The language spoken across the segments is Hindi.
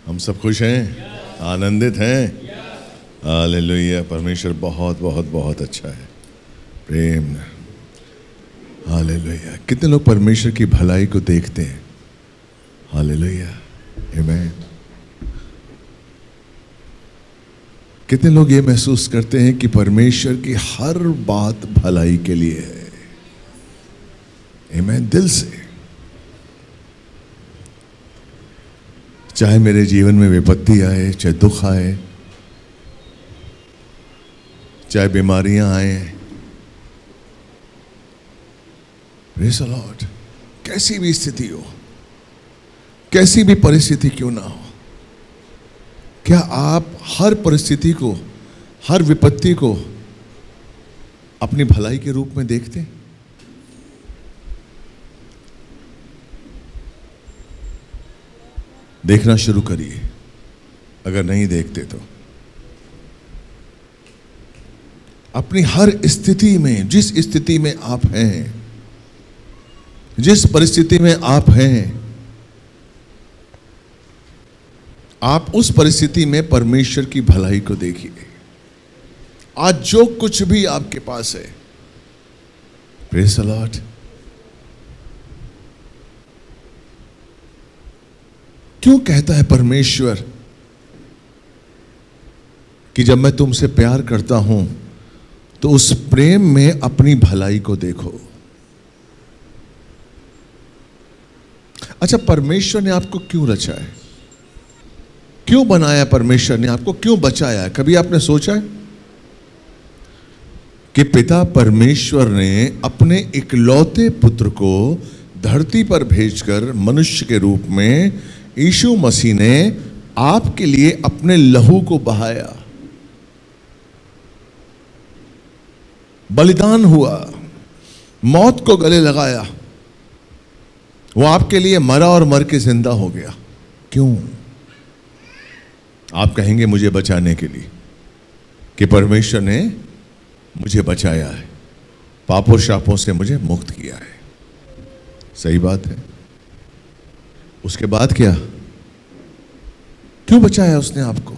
हम सब खुश हैं, आनंदित हैं। हालेलुया। परमेश्वर बहुत बहुत बहुत अच्छा है। प्रेम। हालेलुया। कितने लोग परमेश्वर की भलाई को देखते हैं? हालेलुया। आमीन। कितने लोग ये महसूस करते हैं कि परमेश्वर की हर बात भलाई के लिए है? आमीन। दिल से। चाहे मेरे जीवन में विपत्ति आए, चाहे दुख आए, चाहे बीमारियां आए, प्रेज़ द लॉर्ड, कैसी भी स्थिति हो, कैसी भी परिस्थिति क्यों ना हो, क्या आप हर परिस्थिति को, हर विपत्ति को अपनी भलाई के रूप में देखते हैं? देखना शुरू करिए, अगर नहीं देखते तो। अपनी हर स्थिति में, जिस स्थिति में आप हैं, जिस परिस्थिति में आप हैं, आप उस परिस्थिति में परमेश्वर की भलाई को देखिए। आज जो कुछ भी आपके पास है, प्रेज़ द लॉर्ड, क्यों कहता है परमेश्वर कि जब मैं तुमसे प्यार करता हूं तो उस प्रेम में अपनी भलाई को देखो? अच्छा, परमेश्वर ने आपको क्यों रचा है? क्यों बनाया? परमेश्वर ने आपको क्यों बचाया है? कभी आपने सोचा है कि पिता परमेश्वर ने अपने इकलौते पुत्र को धरती पर भेजकर मनुष्य के रूप में यीशु मसीह ने आपके लिए अपने लहू को बहाया, बलिदान हुआ, मौत को गले लगाया, वो आपके लिए मरा और मर के जिंदा हो गया। क्यों? आप कहेंगे मुझे बचाने के लिए, कि परमेश्वर ने मुझे बचाया है, पापों शापों से मुझे मुक्त किया है। सही बात है। उसके बाद क्या? क्यों बचाया उसने आपको?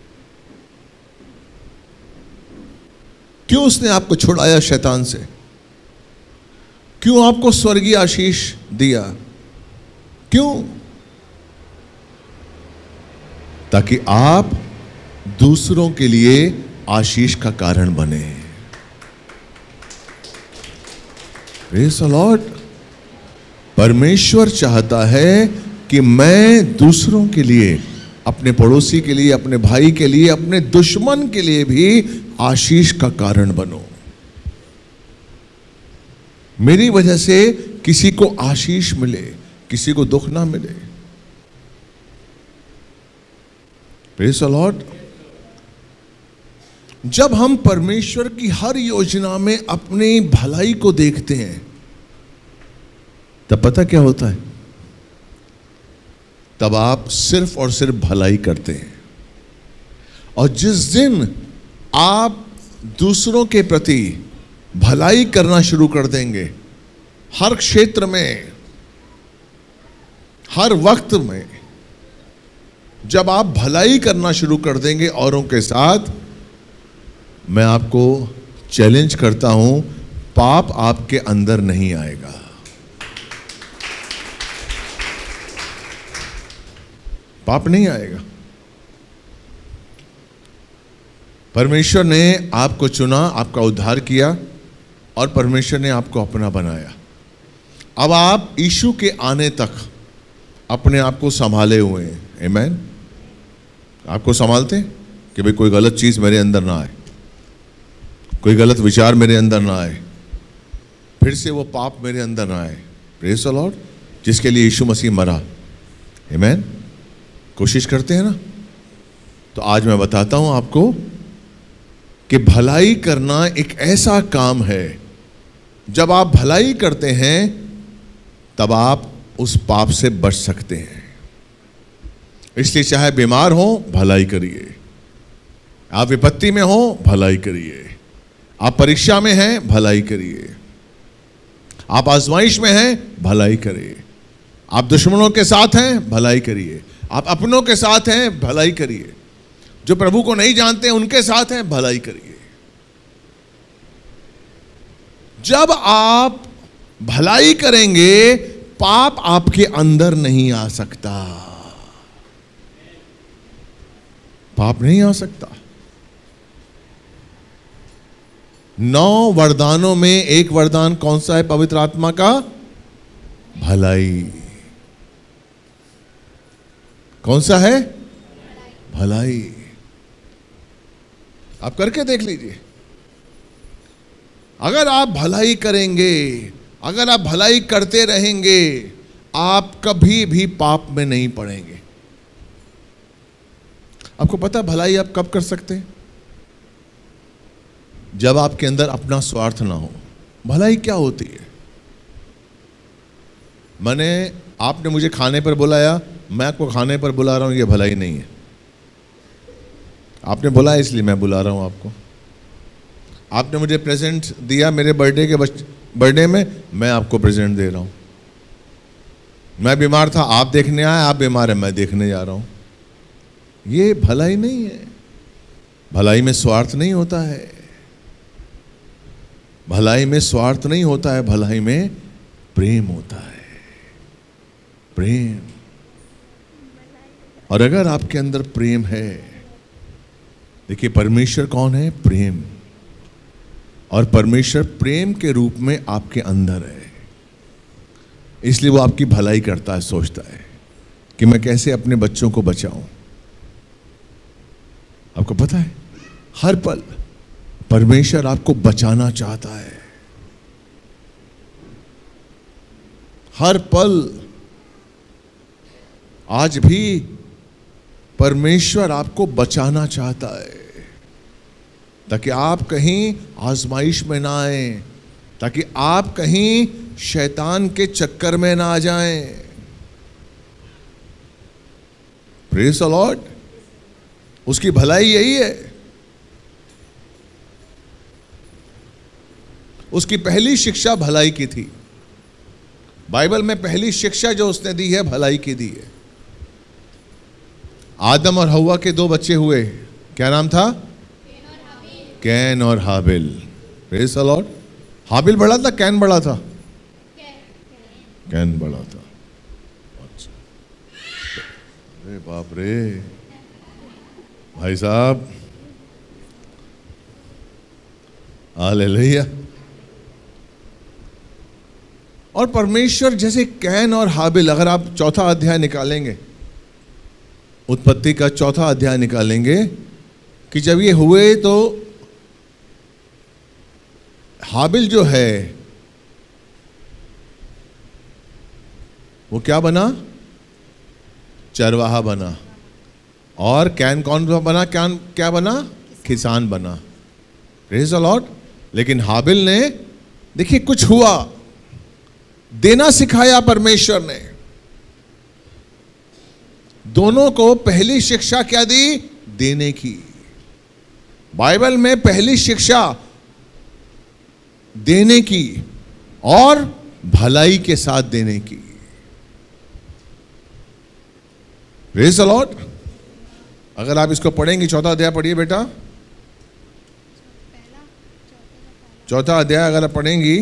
क्यों उसने आपको छुड़ाया शैतान से? क्यों आपको स्वर्गीय आशीष दिया? क्यों? ताकि आप दूसरों के लिए आशीष का कारण बने। Praise the Lord. परमेश्वर चाहता है कि मैं दूसरों के लिए, अपने पड़ोसी के लिए, अपने भाई के लिए, अपने दुश्मन के लिए भी आशीष का कारण बनूं। मेरी वजह से किसी को आशीष मिले, किसी को दुख ना मिले। Praise the Lord. जब हम परमेश्वर की हर योजना में अपनी भलाई को देखते हैं, तब पता क्या होता है? तब आप सिर्फ और सिर्फ भलाई करते हैं। और जिस दिन आप दूसरों के प्रति भलाई करना शुरू कर देंगे, हर क्षेत्र में, हर वक्त में, जब आप भलाई करना शुरू कर देंगे औरों के साथ, मैं आपको चैलेंज करता हूं, पाप आपके अंदर नहीं आएगा। पाप नहीं आएगा। परमेश्वर ने आपको चुना, आपका उद्धार किया, और परमेश्वर ने आपको अपना बनाया। अब आप यीशु के आने तक अपने आप को संभाले हुए हैं। आमीन। आपको संभालते हैं कि भाई कोई गलत चीज मेरे अंदर ना आए, कोई गलत विचार मेरे अंदर ना आए, फिर से वो पाप मेरे अंदर ना आए। Praise the Lord. जिसके लिए यीशु मसीह मरा। आमीन। कोशिश करते हैं ना? तो आज मैं बताता हूं आपको कि भलाई करना एक ऐसा काम है, जब आप भलाई करते हैं तब आप उस पाप से बच सकते हैं। इसलिए चाहे बीमार हो, भलाई करिए। आप विपत्ति में हो, भलाई करिए। आप परीक्षा में हैं, भलाई करिए। आप आजमाइश में हैं, भलाई करिए। आप दुश्मनों के साथ हैं, भलाई करिए। आप अपनों के साथ हैं, भलाई करिए। जो प्रभु को नहीं जानते उनके साथ हैं, भलाई करिए। जब आप भलाई करेंगे, पाप आपके अंदर नहीं आ सकता। पाप नहीं आ सकता। 9 वरदानों में एक वरदान कौन सा है पवित्र आत्मा का? भलाई। कौन सा है? भलाई। आप करके देख लीजिए। अगर आप भलाई करेंगे, अगर आप भलाई करते रहेंगे, आप कभी भी पाप में नहीं पड़ेंगे। आपको पता है भलाई आप कब कर सकते हैं? जब आपके अंदर अपना स्वार्थ ना हो। भलाई क्या होती है? आपने मुझे खाने पर बुलाया, मैं आपको खाने पर बुला रहा हूं, ये भलाई नहीं है। आपने बुलाया इसलिए मैं बुला रहा हूं आपको। आपने मुझे प्रेजेंट दिया मेरे बर्थडे में, मैं आपको प्रेजेंट दे रहा हूं। मैं बीमार था, आप देखने आए, आप बीमार है, मैं देखने जा रहा हूं। ये भलाई नहीं है। भलाई में स्वार्थ नहीं होता है। भलाई में स्वार्थ नहीं होता है, भलाई में प्रेम होता है। प्रेम। और अगर आपके अंदर प्रेम है, देखिए परमेश्वर कौन है? प्रेम। और परमेश्वर प्रेम के रूप में आपके अंदर है, इसलिए वो आपकी भलाई करता है, सोचता है कि मैं कैसे अपने बच्चों को बचाऊं। आपको पता है हर पल परमेश्वर आपको बचाना चाहता है। हर पल। आज भी परमेश्वर आपको बचाना चाहता है, ताकि आप कहीं आजमाइश में ना आए, ताकि आप कहीं शैतान के चक्कर में ना आ जाएं। Praise the Lord. उसकी भलाई यही है। उसकी पहली शिक्षा भलाई की थी। बाइबल में पहली शिक्षा जो उसने दी है, भलाई की दी है। आदम और हव्वा के 2 बच्चे हुए। क्या नाम था? कैन और हाबिल। Praise the Lord. हाबिल बड़ा था, कैन बड़ा था? कैन बड़ा था। अच्छा। अरे बाप रे भाई साहब, हालेलुया। और परमेश्वर जैसे कैन और हाबिल, अगर आप 4था अध्याय निकालेंगे, उत्पत्ति का 4था अध्याय निकालेंगे, कि जब ये हुए तो हाबिल जो है वो क्या बना? चरवाहा बना। और कैन कौन बना? कैन क्या बना? किसान बना। Praise the Lord. लेकिन हाबिल ने, देखिए कुछ हुआ, देना सिखाया परमेश्वर ने। दोनों को पहली शिक्षा क्या दी? देने की। बाइबल में पहली शिक्षा देने की और भलाई के साथ देने की। Praise the Lord. अगर आप इसको पढ़ेंगे, 4था अध्याय पढ़िए बेटा। 4था अध्याय अगर आप पढ़ेंगी,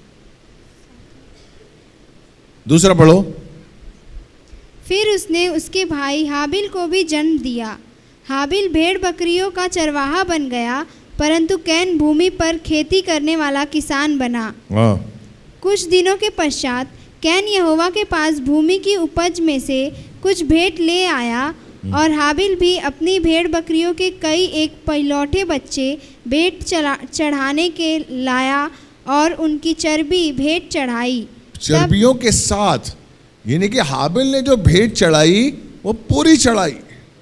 दूसरा पढ़ो। फिर उसने उसके भाई हाबिल को भी जन्म दिया। हाबिल भेड़ बकरियों का चरवाहा बन गया, परंतु कैन भूमि पर खेती करने वाला किसान बना। कुछ दिनों के पश्चात कैन यहोवा के पास भूमि की उपज में से कुछ भेंट ले आया, और हाबिल भी अपनी भेड़ बकरियों के कई एक पहिलौठे बच्चे भेंट चढ़ाने के लाया, और उनकी चर्बी भेंट चढ़ाई। चर्बियों के साथ, यानी कि हाबिल ने जो भेंट चढ़ाई वो पूरी चढ़ाई,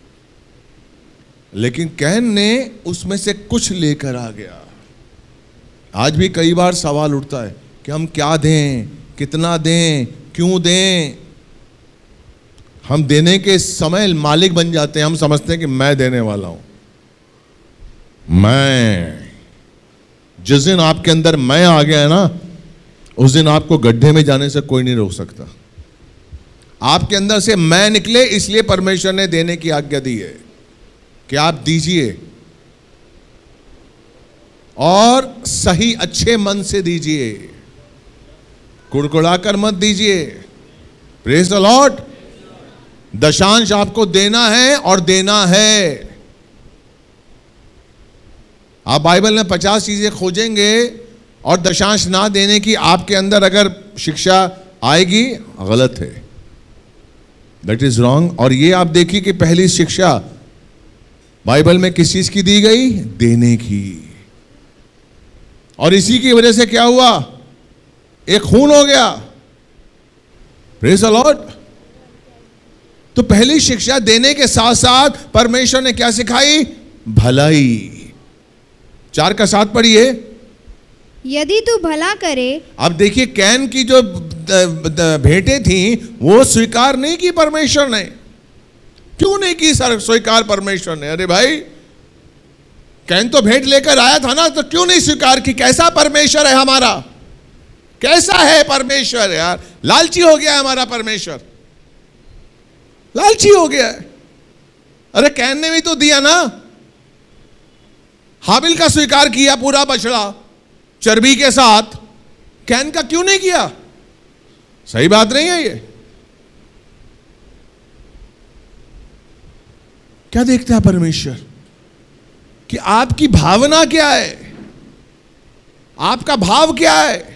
लेकिन कैन ने उसमें से कुछ लेकर आ गया। आज भी कई बार सवाल उठता है कि हम क्या दें, कितना दें, क्यों दें। हम देने के समय मालिक बन जाते हैं। हम समझते हैं कि मैं देने वाला हूं। मैं, जिस दिन आपके अंदर मैं आ गया है ना, उस दिन आपको गड्ढे में जाने से कोई नहीं रोक सकता। आपके अंदर से मैं निकले, इसलिए परमेश्वर ने देने की आज्ञा दी है कि आप दीजिए और सही अच्छे मन से दीजिए, कुड़कुड़ाकर मत दीजिए। Praise the Lord. दशांश आपको देना है और देना है। आप बाइबल में 50 चीजें खोजेंगे और दशांश ना देने की आपके अंदर अगर शिक्षा आएगी, गलत है, दैट इज रॉन्ग। और ये आप देखिए कि पहली शिक्षा बाइबल में किस चीज की दी गई? देने की। और इसी की वजह से क्या हुआ? एक खून हो गया। Praise the Lord. तो पहली शिक्षा देने के साथ साथ परमेश्वर ने क्या सिखाई? भलाई। 4 का 7 पढ़िए। यदि तू भला करे। अब देखिए कैन की जो भेंटें थी वो स्वीकार नहीं की परमेश्वर ने। क्यों नहीं की सर स्वीकार परमेश्वर ने? अरे भाई कैन तो भेंट लेकर आया था ना, तो क्यों नहीं स्वीकार की? कैसा परमेश्वर है हमारा, कैसा है परमेश्वर यार। लालची हो गया है हमारा परमेश्वर, लालची हो गया है। अरे कैन ने भी तो दिया ना, हाबिल का स्वीकार किया पूरा बछड़ा चर्बी के साथ, कैन का क्यों नहीं किया? सही बात नहीं है ये। क्या देखता है परमेश्वर कि आपकी भावना क्या है, आपका भाव क्या है?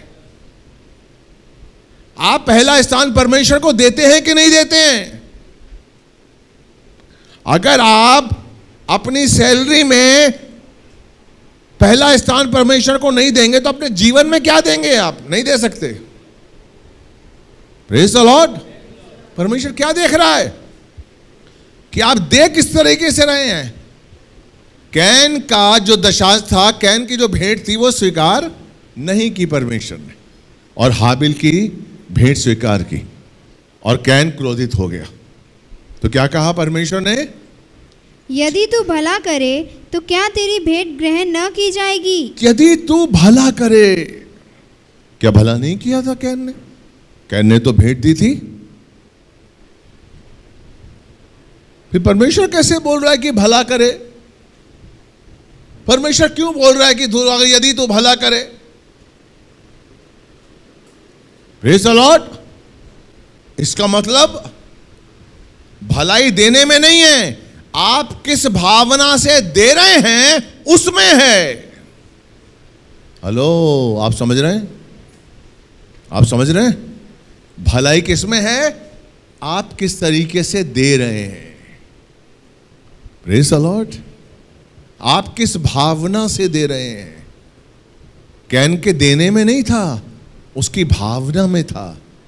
आप पहला स्थान परमेश्वर को देते हैं कि नहीं देते हैं? अगर आप अपनी सैलरी में पहला स्थान परमेश्वर को नहीं देंगे तो अपने जीवन में क्या देंगे? आप नहीं दे सकते। Praise the Lord. परमेश्वर क्या देख रहा है कि आप दे किस तरीके से रहे हैं। कैन का जो दशांश था, कैन की जो भेंट थी वो स्वीकार नहीं की परमेश्वर ने, और हाबिल की भेंट स्वीकार की, और कैन क्रोधित हो गया। तो क्या कहा परमेश्वर ने? यदि तू भला करे तो क्या तेरी भेंट ग्रहण न की जाएगी? यदि तू भला करे। क्या भला नहीं किया था कैन ने? कैन ने तो भेंट दी थी। फिर परमेश्वर कैसे बोल रहा है कि भला करे? परमेश्वर क्यों बोल रहा है कि यदि तू भला करे? Praise the Lord. इसका मतलब भलाई देने में नहीं है, आप किस भावना से दे रहे हैं उसमें है। हेलो, आप समझ रहे हैं? आप समझ रहे हैं? भलाई किस में है? आप किस तरीके से दे रहे हैं। Praise the Lord. आप किस भावना से दे रहे हैं। कैन के देने में नहीं था, उसकी भावना में था।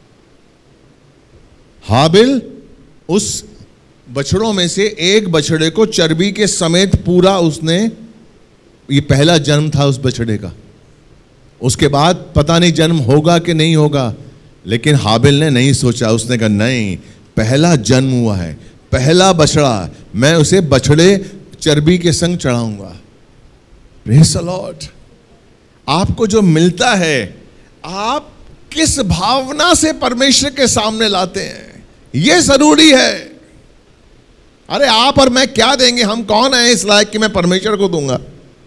हाबिल उस बछड़ों में से एक बछड़े को चर्बी के समेत पूरा उसने, ये पहला जन्म था उस बछड़े का। उसके बाद पता नहीं जन्म होगा कि नहीं होगा, लेकिन हाबिल ने नहीं सोचा। उसने कहा नहीं, पहला जन्म हुआ है, पहला बछड़ा, मैं उसे बछड़े चर्बी के संग चढ़ाऊंगा। Praise the Lord. आपको जो मिलता है, आप किस भावना से परमेश्वर के सामने लाते हैं, यह जरूरी है। अरे आप और मैं क्या देंगे? हम कौन है इस लायक कि मैं परमेश्वर को दूंगा?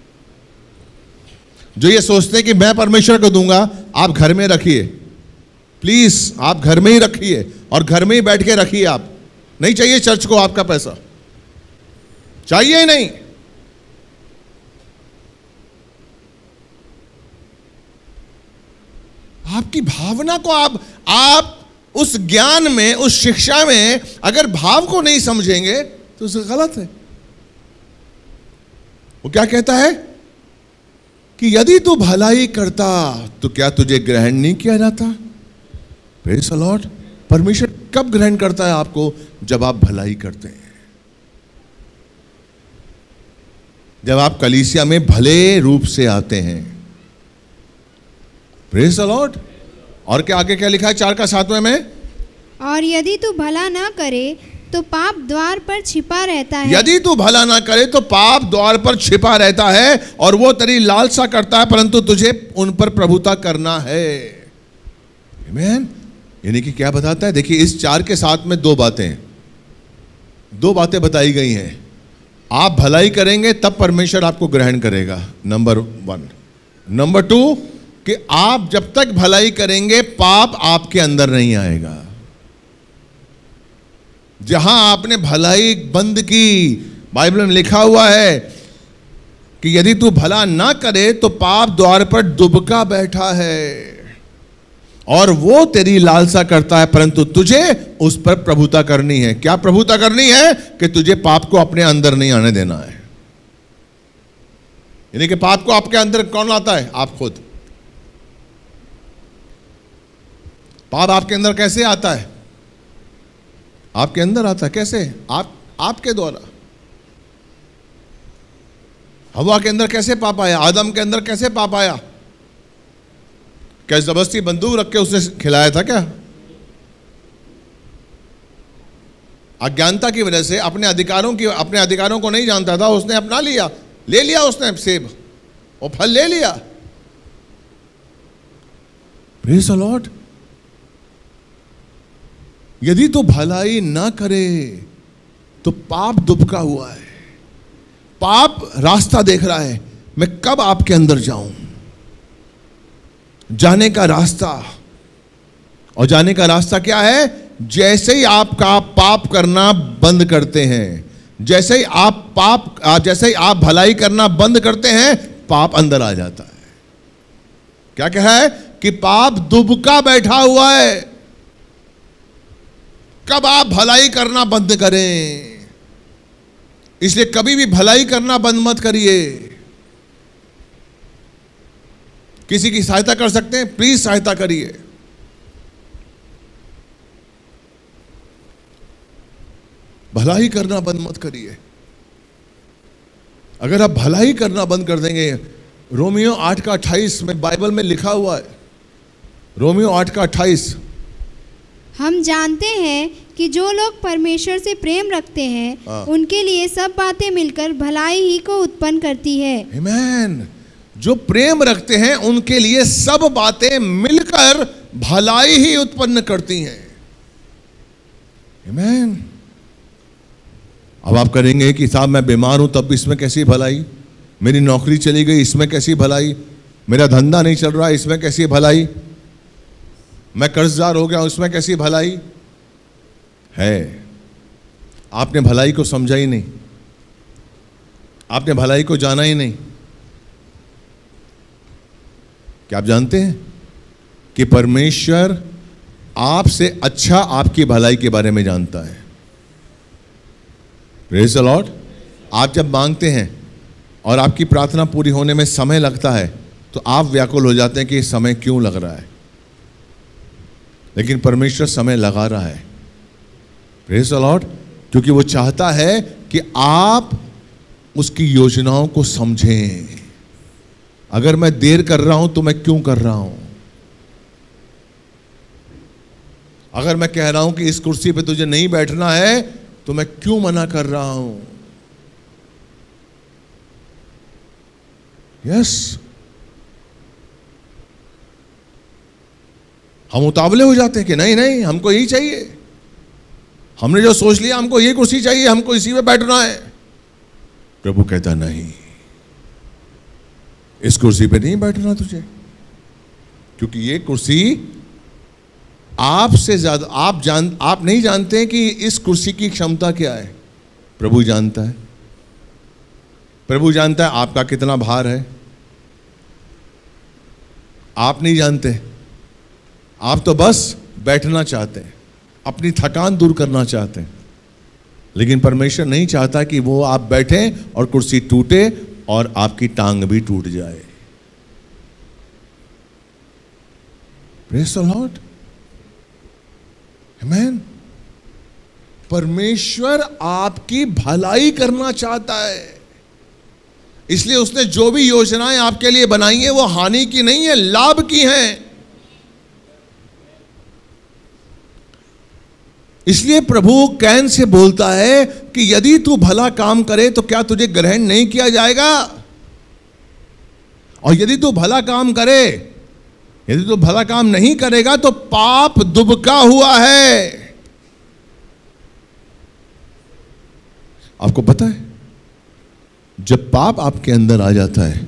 जो ये सोचते हैं कि मैं परमेश्वर को दूंगा, आप घर में रखिए प्लीज, आप घर में ही रखिए और घर में ही बैठ के रखिए। आप नहीं चाहिए चर्च को आपका पैसा, चाहिए ही नहीं। आपकी भावना को आप उस ज्ञान में, उस शिक्षा में अगर भाव को नहीं समझेंगे तो उसे गलत है। वो क्या कहता है कि यदि तू भलाई करता तो क्या तुझे ग्रहण नहीं किया जाता? Praise the Lord. परमेश्वर कब ग्रहण करता है आपको? जब आप भलाई करते हैं, जब आप कलीसिया में भले रूप से आते हैं। Praise the Lord. और क्या आगे क्या लिखा है 4 का 7वें में? और यदि तू भला ना करे तो पाप द्वार पर छिपा रहता है। यदि तू भला ना करे तो पाप द्वार पर छिपा रहता है और वो तेरी लालसा करता है, परंतु तुझे उन पर प्रभुता करना है। आमीन। यानी कि क्या बताता है? देखिए, इस 4 के साथ में 2 बातें बताई गई हैं। आप भलाई करेंगे तब परमेश्वर आपको ग्रहण करेगा, नंबर 1। नंबर 2 कि आप जब तक भलाई करेंगे पाप आपके अंदर नहीं आएगा। जहां आपने भलाई बंद की, बाइबल में लिखा हुआ है कि यदि तू भला ना करे तो पाप द्वार पर दुबका बैठा है और वो तेरी लालसा करता है, परंतु तुझे उस पर प्रभुता करनी है। क्या प्रभुता करनी है? कि तुझे पाप को अपने अंदर नहीं आने देना है। यानी कि पाप को आपके अंदर कौन लाता है? आप खुद। पाप आपके अंदर कैसे आता है? आपके अंदर आता है। कैसे? आपके द्वारा। हवा के अंदर कैसे पाप आया? आदम के अंदर कैसे पाप आया? क्या जबरदस्ती बंदूक रख के उसने खिलाया था क्या? अज्ञानता की वजह से अपने अधिकारों को नहीं जानता था, उसने अपना लिया, ले लिया उसने सेब और फल ले लिया। Praise the Lord. यदि तो भलाई ना करे तो पाप दुबका हुआ है। पाप रास्ता देख रहा है, मैं कब आपके अंदर जाऊं। जाने का रास्ता, और जाने का रास्ता क्या है? जैसे ही आपका पाप करना बंद करते हैं, जैसे ही आप भलाई करना बंद करते हैं, पाप अंदर आ जाता है। क्या कह रहा है? कि पाप दुबका बैठा हुआ है। कब आप भलाई करना बंद करें? इसलिए कभी भी भलाई करना बंद मत करिए। किसी की सहायता कर सकते हैं, प्लीज सहायता करिए। भलाई करना बंद मत करिए। अगर आप भलाई करना बंद कर देंगे, रोमियो 8:28 में बाइबल में लिखा हुआ है, रोमियो 8:28, हम जानते हैं कि जो लोग परमेश्वर से प्रेम रखते हैं उनके लिए सब बातें मिलकर भलाई ही को उत्पन्न करती है। आमीन। जो प्रेम रखते हैं उनके लिए सब बातें मिलकर भलाई ही उत्पन्न करती हैं। आमीन। अब आप करेंगे कि साहब मैं बीमार हूं तब इसमें कैसी भलाई, मेरी नौकरी चली गई इसमें कैसी भलाई, मेरा धंधा नहीं चल रहा इसमें कैसी भलाई, मैं कर्जदार हो गया उसमें कैसी भलाई है। आपने भलाई को समझा ही नहीं, आपने भलाई को जाना ही नहीं। क्या आप जानते हैं कि परमेश्वर आपसे अच्छा आपकी भलाई के बारे में जानता है। Praise the Lord. आप जब मांगते हैं और आपकी प्रार्थना पूरी होने में समय लगता है तो आप व्याकुल हो जाते हैं कि समय क्यों लग रहा है, लेकिन परमेश्वर समय लगा रहा है। Praise the Lord. क्योंकि वो चाहता है कि आप उसकी योजनाओं को समझें। अगर मैं देर कर रहा हूं तो मैं क्यों कर रहा हूं? अगर मैं कह रहा हूं कि इस कुर्सी पे तुझे नहीं बैठना है तो मैं क्यों मना कर रहा हूं? यस। हम उतावले हो जाते हैं कि नहीं नहीं हमको यही चाहिए, हमने जो सोच लिया हमको ये कुर्सी चाहिए, हमको इसी पे बैठना है। प्रभु कहता नहीं, इस कुर्सी पे नहीं बैठना तुझे, क्योंकि ये कुर्सी आपसे ज्यादा आप नहीं जानते कि इस कुर्सी की क्षमता क्या है। प्रभु जानता है। प्रभु जानता है आपका कितना भार है। आप नहीं जानते। आप तो बस बैठना चाहते हैं, अपनी थकान दूर करना चाहते हैं, लेकिन परमेश्वर नहीं चाहता कि वो आप बैठें और कुर्सी टूटे और आपकी टांग भी टूट जाए। Praise the Lord. आमीन। परमेश्वर आपकी भलाई करना चाहता है, इसलिए उसने जो भी योजनाएं आपके लिए बनाई हैं वो हानि की नहीं है, लाभ की हैं। इसलिए प्रभु कैन से बोलता है कि यदि तू भला काम करे तो क्या तुझे ग्रहण नहीं किया जाएगा? और यदि तू भला काम करे, यदि तो भला काम नहीं करेगा तो पाप दुबका हुआ है। आपको पता है, जब पाप आपके अंदर आ जाता है,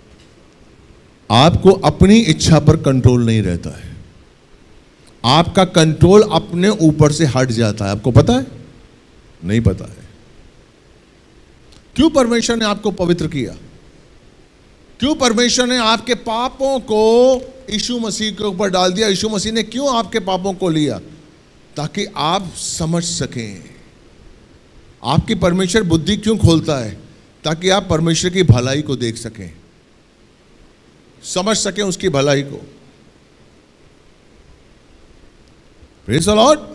आपको अपनी इच्छा पर कंट्रोल नहीं रहता है, आपका कंट्रोल अपने ऊपर से हट जाता है। आपको पता है? नहीं पता है। क्यों परमेश्वर ने आपको पवित्र किया? क्यों परमेश्वर ने आपके पापों को यीशु मसीह के ऊपर डाल दिया? यीशु मसीह ने क्यों आपके पापों को लिया? ताकि आप समझ सकें। आपकी परमेश्वर बुद्धि क्यों खोलता है? ताकि आप परमेश्वर की भलाई को देख सकें, समझ सकें उसकी भलाई को। Praise the Lord.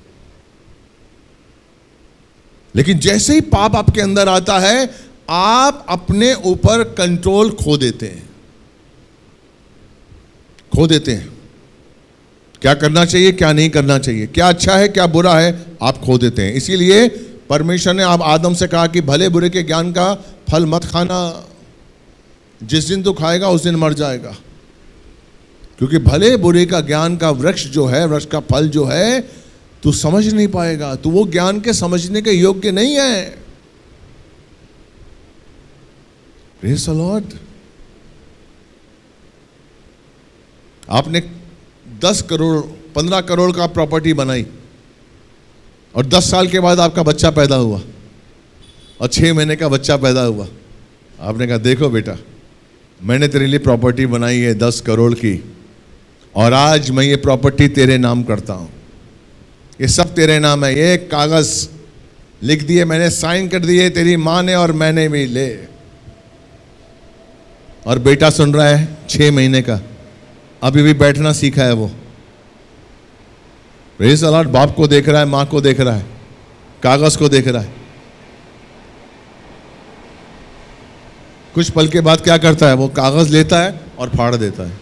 लेकिन जैसे ही पाप आपके अंदर आता है, आप अपने ऊपर कंट्रोल खो देते हैं। क्या करना चाहिए, क्या नहीं करना चाहिए, क्या अच्छा है, क्या बुरा है, आप खो देते हैं। इसीलिए परमेश्वर ने आप आदम से कहा कि भले बुरे के ज्ञान का फल मत खाना, जिस दिन तू खाएगा उस दिन मर जाएगा। क्योंकि भले बुरे का ज्ञान का वृक्ष जो है, वृक्ष का फल जो है, तू समझ नहीं पाएगा, तू वो ज्ञान के समझने के योग्य नहीं है। Praise the Lord. आपने 10 करोड़ 15 करोड़ का प्रॉपर्टी बनाई और 10 साल के बाद आपका बच्चा पैदा हुआ और 6 महीने का बच्चा पैदा हुआ। आपने कहा, देखो बेटा, मैंने तेरे लिए प्रॉपर्टी बनाई है 10 करोड़ की, और आज मैं ये प्रॉपर्टी तेरे नाम करता हूं। ये सब तेरे नाम है। ये कागज लिख दिए मैंने, साइन कर दिए तेरी माँ ने और मैंने भी, ले। और बेटा सुन रहा है 6 महीने का, अभी भी बैठना सीखा है वो। Praise the Lord. बाप को देख रहा है, माँ को देख रहा है, कागज को देख रहा है। कुछ पल के बाद क्या करता है? वो कागज लेता है और फाड़ देता है।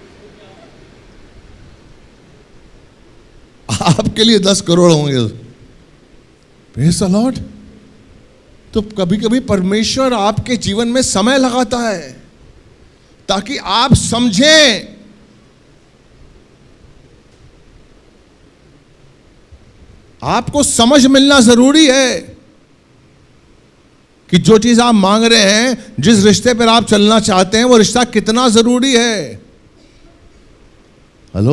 आपके लिए 10 करोड़ होंगे। Praise the Lord. तो कभी कभी परमेश्वर आपके जीवन में समय लगाता है ताकि आप समझें। आपको समझ मिलना जरूरी है कि जो चीज आप मांग रहे हैं, जिस रिश्ते पर आप चलना चाहते हैं, वो रिश्ता कितना जरूरी है। हेलो।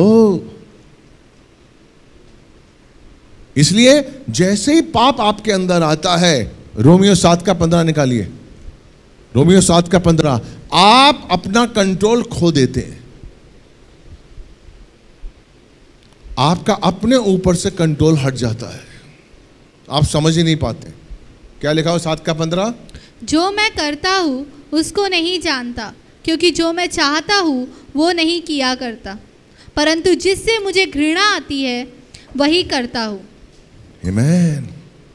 इसलिए जैसे ही पाप आपके अंदर आता है, रोमियो 7 का 15 निकालिए। रोमियो 7 का 15। आप अपना कंट्रोल खो देते हैं। आपका अपने ऊपर से कंट्रोल हट जाता है, आप समझ ही नहीं पाते। क्या लिखा हो 7 का 15? जो मैं करता हूँ उसको नहीं जानता, क्योंकि जो मैं चाहता हूँ वो नहीं किया करता, परंतु जिससे मुझे घृणा आती है वही करता हूँ। आमीन।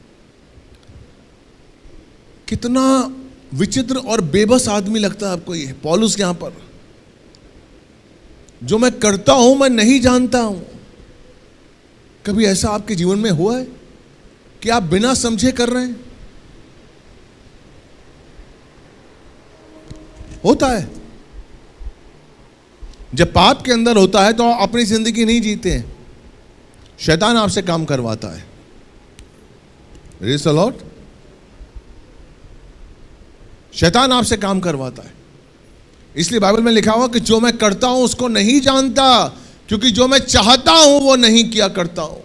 कितना विचित्र और बेबस आदमी लगता है आपको ये पौलुस यहां पर। जो मैं करता हूं मैं नहीं जानता हूं। कभी ऐसा आपके जीवन में हुआ है कि आप बिना समझे कर रहे हैं? होता है। जब पाप के अंदर होता है तो आप अपनी जिंदगी नहीं जीते हैं, शैतान आपसे काम करवाता है। Praise the Lord. शैतान आपसे काम करवाता है। इसलिए बाइबल में लिखा हुआ कि जो मैं करता हूं उसको नहीं जानता, क्योंकि जो मैं चाहता हूं वो नहीं किया करता हूं।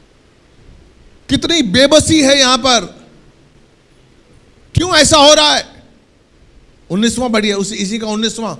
कितनी बेबसी है यहां पर। क्यों ऐसा हो रहा है? 19वां बढ़िया, इसी का 19वां।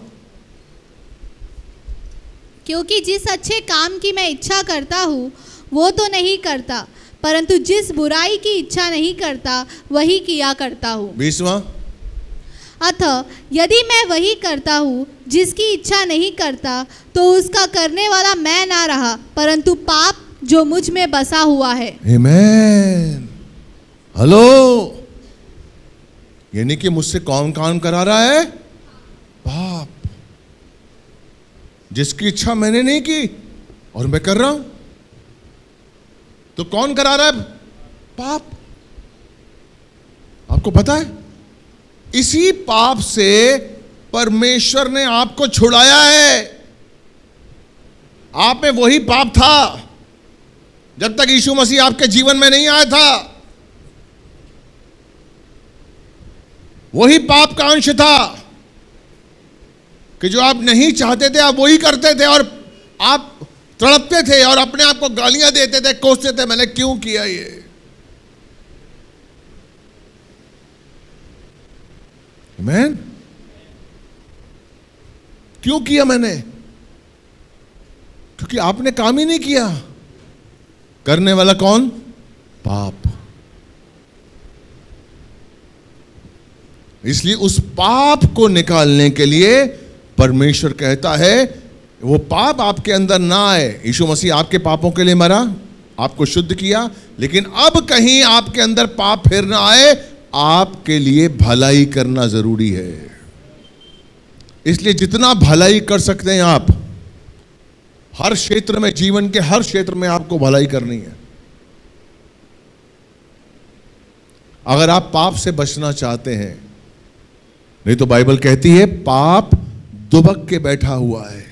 क्योंकि जिस अच्छे काम की मैं इच्छा करता हूँ वो तो नहीं करता, परंतु जिस बुराई की इच्छा नहीं करता वही किया करता हूँ। 20वां। अतः यदि मैं वही करता हूँ जिसकी इच्छा नहीं करता, तो उसका करने वाला मैं ना रहा, परंतु पाप जो मुझ में बसा हुआ है। आमीन। हेलो। यानी कि मुझसे कौन काम करा रहा है? पाप। जिसकी इच्छा मैंने नहीं की और मैं कर रहा हूं, तो कौन करा रहा है? पाप। आपको पता है, इसी पाप से परमेश्वर ने आपको छुड़ाया है। आप में वही पाप था जब तक यीशु मसीह आपके जीवन में नहीं आया था। वही पाप का अंश था कि जो आप नहीं चाहते थे आप वही करते थे, और आप तड़पते थे और अपने आप को गालियां देते थे, कोसते थे, मैंने क्यों किया ये। आमीन। क्यों किया मैंने? क्योंकि आपने काम ही नहीं किया। करने वाला कौन? पाप। इसलिए उस पाप को निकालने के लिए परमेश्वर कहता है वो पाप आपके अंदर ना आए। यीशु मसीह आपके पापों के लिए मरा, आपको शुद्ध किया, लेकिन अब कहीं आपके अंदर पाप फिर ना आए, आपके लिए भलाई करना जरूरी है। इसलिए जितना भलाई कर सकते हैं आप, हर क्षेत्र में, जीवन के हर क्षेत्र में आपको भलाई करनी है। अगर आप पाप से बचना चाहते हैं, नहीं तो बाइबल कहती है पाप दुबक के बैठा हुआ है,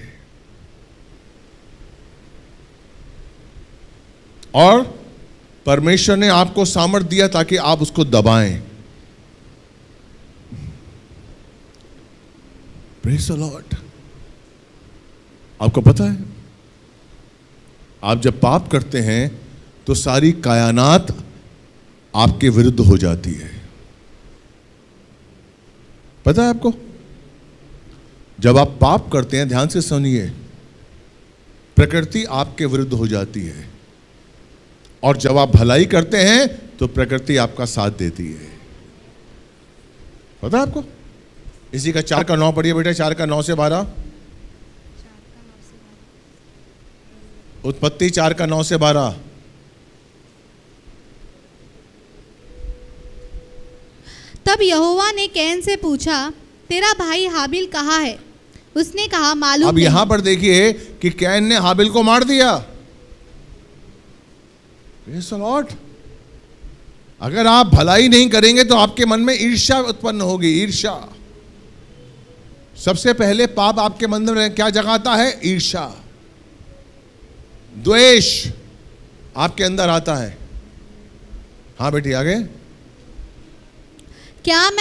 और परमेश्वर ने आपको सामर्थ दिया ताकि आप उसको दबाएं। Praise the Lord. आपको पता है, आप जब पाप करते हैं तो सारी कायनात आपके विरुद्ध हो जाती है। पता है आपको? जब आप पाप करते हैं, ध्यान से सुनिए, प्रकृति आपके विरुद्ध हो जाती है, और जब आप भलाई करते हैं तो प्रकृति आपका साथ देती है। पता है आपको? इसी का 4 का 9 पढ़िए बेटा, 4 का 9 से 12। उत्पत्ति 4 का 9 से 12। तब यहोवा ने कैन से पूछा, तेरा भाई हाबिल कहाँ है? उसने कहा, मालूम अब नहीं। यहां पर देखिए कि कैन ने हाबिल को मार दिया। Praise the Lord. अगर आप भलाई नहीं करेंगे तो आपके मन में ईर्ष्या उत्पन्न होगी। ईर्ष्या सबसे पहले पाप आपके मन में क्या जगाता है? ईर्ष्या, द्वेष आपके अंदर आता है। हाँ बेटी आगे। क्या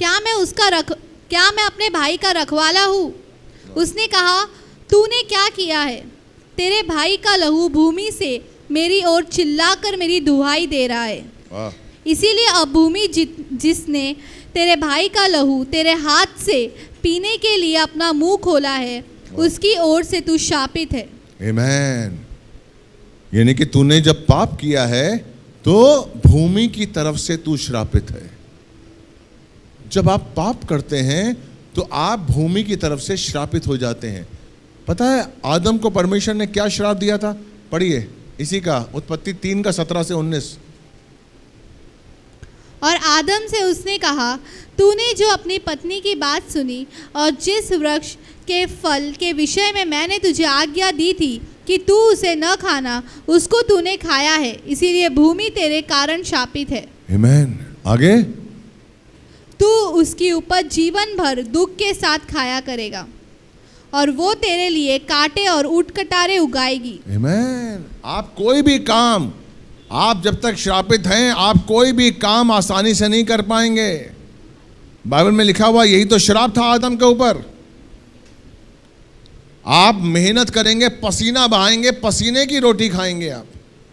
मैं अपने भाई का रखवाला हूँ? उसने कहा, तूने क्या किया है? तेरे भाई का लहू भूमि से मेरी ओर चिल्लाकर मेरी दुहाई दे रहा है। इसीलिए अब भूमि जिसने तेरे भाई का लहू तेरे हाथ से पीने के लिए अपना मुंह खोला है, उसकी ओर से तू शापित है। आमीन। यानी कि तूने जब पाप किया है तो भूमि की तरफ से तू श्रापित है। जब आप पाप करते हैं तो आप भूमि की तरफ से श्रापित हो जाते हैं। पता है आदम को परमेश्वर ने क्या श्राप दिया था? पढ़िए इसी का, उत्पत्ति 3 का 17 से 19। और आदम से उसने कहा, तूने जो अपनी पत्नी की बात सुनी और जिस वृक्ष के फल के विषय में मैंने तुझे आज्ञा दी थी कि तू उसे न खाना, उसको तूने खाया है, इसीलिए भूमि तेरे कारण शापित है। आमीन। आगे। तू उसकी उपज जीवन भर दुख के साथ खाया करेगा, और वो तेरे लिए कांटे और ऊँट-कटारे उगाएगी। आमीन। आप कोई भी काम, आप जब तक श्रापित हैं, आप कोई भी काम आसानी से नहीं कर पाएंगे। बाइबल में लिखा हुआ यही तो श्राप था आदम के ऊपर। आप मेहनत करेंगे, पसीना बहाएंगे, पसीने की रोटी खाएंगे आप।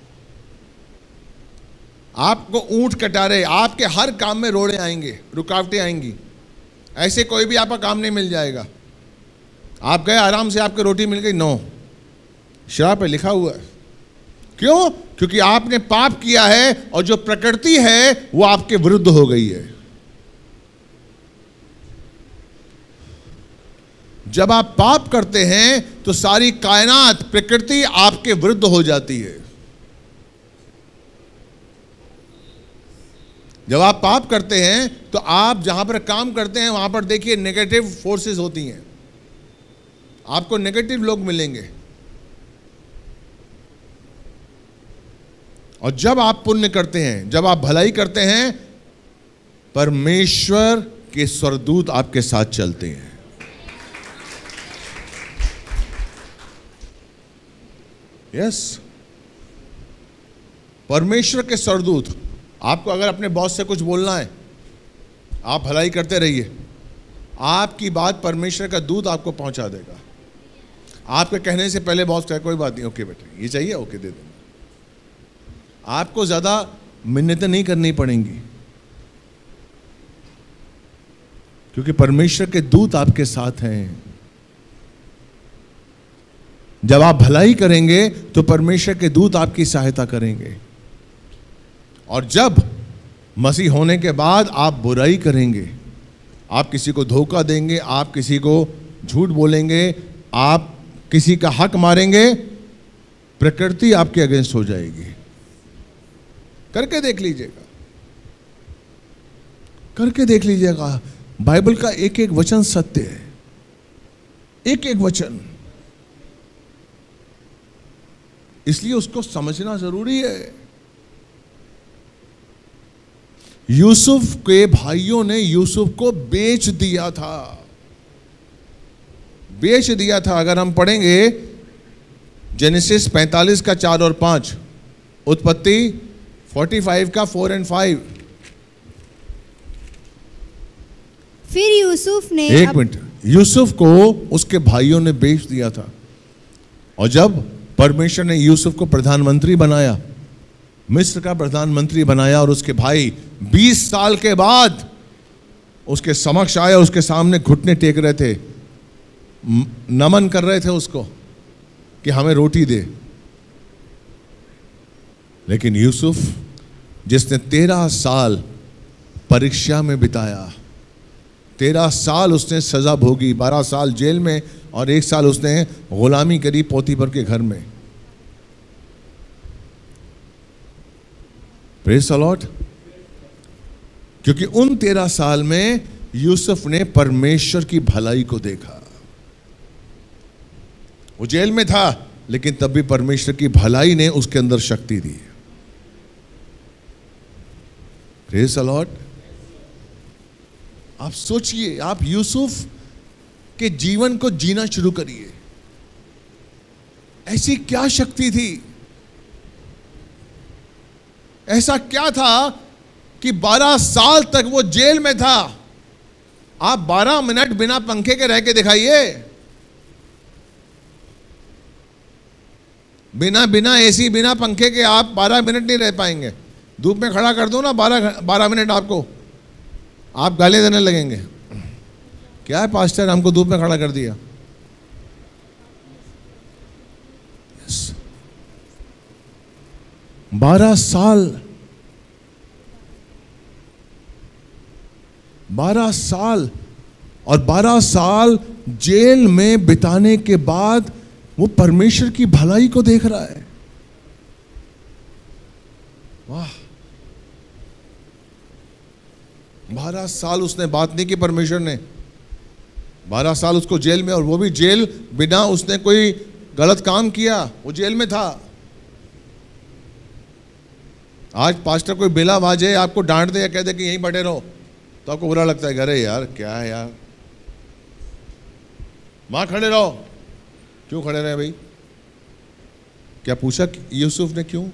आपको ऊंट कटारे, आपके हर काम में रोड़े आएंगे, रुकावटें आएंगी। ऐसे कोई भी आपका काम नहीं मिल जाएगा। आप गए आराम से, आपको रोटी मिल गई, नो, श्राप है, लिखा हुआ है। क्यों? क्योंकि आपने पाप किया है और जो प्रकृति है वो आपके विरुद्ध हो गई है। जब आप पाप करते हैं तो सारी कायनात, प्रकृति आपके विरुद्ध हो जाती है। जब आप पाप करते हैं तो आप जहां पर काम करते हैं वहां पर देखिए नेगेटिव फोर्सेस होती हैं, आपको नेगेटिव लोग मिलेंगे। और जब आप पुण्य करते हैं, जब आप भलाई करते हैं, परमेश्वर के स्वर्गदूत आपके साथ चलते हैं। यस, परमेश्वर के सरदूत। आपको अगर अपने बॉस से कुछ बोलना है, आप भलाई करते रहिए, आपकी बात परमेश्वर का दूत आपको पहुंचा देगा। आपके कहने से पहले बॉस कहे कोई बात नहीं, ओके बेटे ये चाहिए, ओके दे देंगे। आपको ज्यादा मिन्नतें नहीं करनी पड़ेंगी, क्योंकि परमेश्वर के दूत आपके साथ हैं। जब आप भलाई करेंगे तो परमेश्वर के दूत आपकी सहायता करेंगे, और जब मसीह होने के बाद आप बुराई करेंगे, आप किसी को धोखा देंगे, आप किसी को झूठ बोलेंगे, आप किसी का हक मारेंगे, प्रकृति आपके अगेंस्ट हो जाएगी। करके देख लीजिएगा, करके देख लीजिएगा। बाइबल का एक एक वचन सत्य है, एक एक वचन, इसलिए उसको समझना जरूरी है। यूसुफ के भाइयों ने यूसुफ को बेच दिया था, बेच दिया था। अगर हम पढ़ेंगे जेनेसिस 45 का 4 और 5, उत्पत्ति 45 का 4 और 5। फिर यूसुफ ने एक मिनट, यूसुफ को उसके भाइयों ने बेच दिया था, और जब परमेश्वर ने यूसुफ को प्रधानमंत्री बनाया, मिस्र का प्रधानमंत्री बनाया, और उसके भाई 20 साल के बाद उसके समक्ष आए, उसके सामने घुटने टेक रहे थे, नमन कर रहे थे उसको कि हमें रोटी दे। लेकिन यूसुफ, जिसने 13 साल परीक्षा में बिताया, 13 साल उसने सजा भोगी, 12 साल जेल में और 1 साल उसने गुलामी करी पोतीफर के घर में। Praise the Lord. क्योंकि उन 13 साल में यूसुफ ने परमेश्वर की भलाई को देखा। वो जेल में था, लेकिन तब भी परमेश्वर की भलाई ने उसके अंदर शक्ति दी। Praise the Lord. आप सोचिए, आप यूसुफ के जीवन को जीना शुरू करिए। ऐसी क्या शक्ति थी, ऐसा क्या था कि 12 साल तक वो जेल में था। आप 12 मिनट बिना पंखे के रह के दिखाइए, बिना एसी बिना पंखे के आप 12 मिनट नहीं रह पाएंगे। धूप में खड़ा कर दो ना 12 मिनट, आपको आप गाली देने लगेंगे। क्या है पास्टर, हमको धूप में खड़ा कर दिया। 12 साल, 12 साल और 12 साल जेल में बिताने के बाद वो परमेश्वर की भलाई को देख रहा है। वाह, 12 साल उसने बात नहीं की परमेश्वर ने। 12 साल उसको जेल में, और वो भी जेल बिना उसने कोई गलत काम किया, वो जेल में था। आज पास्टर कोई बिला बाजे आपको डांट दे या कह दे कि यहीं बैठे रहो, तो आपको बुरा लगता है। अरे यार क्या है यार, वहां खड़े रहो। क्यों खड़े रहे भाई? क्या पूछा यूसुफ ने क्यों?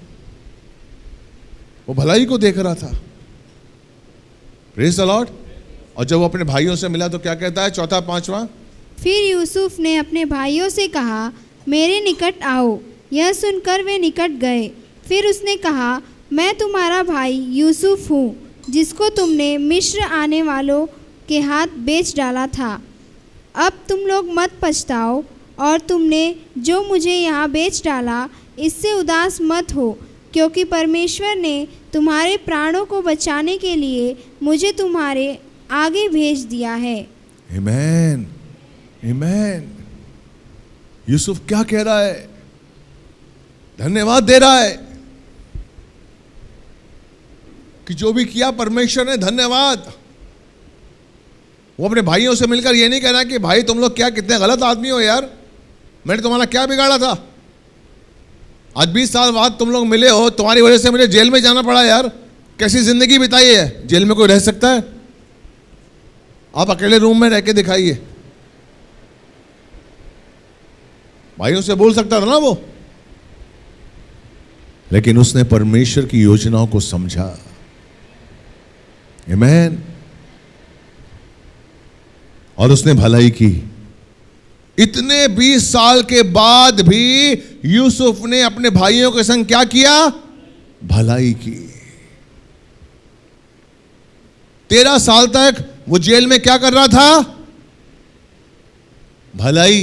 वो भलाई को देख रहा था। Praise the Lord. और जब वो अपने भाइयों से मिला तो क्या कहता है, चौथा पांचवा? फिर यूसुफ ने अपने भाइयों से कहा, मेरे निकट आओ। यह सुनकर वे निकट गए। फिर उसने कहा, मैं तुम्हारा भाई यूसुफ हूँ, जिसको तुमने मिस्र आने वालों के हाथ बेच डाला था। अब तुम लोग मत पछताओ, और तुमने जो मुझे यहाँ बेच डाला इससे उदास मत हो, क्योंकि परमेश्वर ने तुम्हारे प्राणों को बचाने के लिए मुझे तुम्हारे आगे भेज दिया है। आमीन, आमीन। यूसुफ क्या कह रहा है? धन्यवाद दे रहा है कि जो भी किया परमेश्वर ने, धन्यवाद। वो अपने भाइयों से मिलकर ये नहीं कह रहा कि भाई तुम लोग क्या कितने गलत आदमी हो यार, मैंने तुम्हारा क्या बिगाड़ा था? आज 20 साल बाद तुम लोग मिले हो, तुम्हारी वजह से मुझे जेल में जाना पड़ा यार। कैसी जिंदगी बिताई है? जेल में कोई रह सकता है? आप अकेले रूम में रह के दिखाइए। भाइयों से बोल सकता था ना वो, लेकिन उसने परमेश्वर की योजनाओं को समझा। आमीन। और उसने भलाई की। इतने 20 साल के बाद भी यूसुफ ने अपने भाइयों के संग क्या किया? भलाई की। 13 साल तक वो जेल में क्या कर रहा था? भलाई।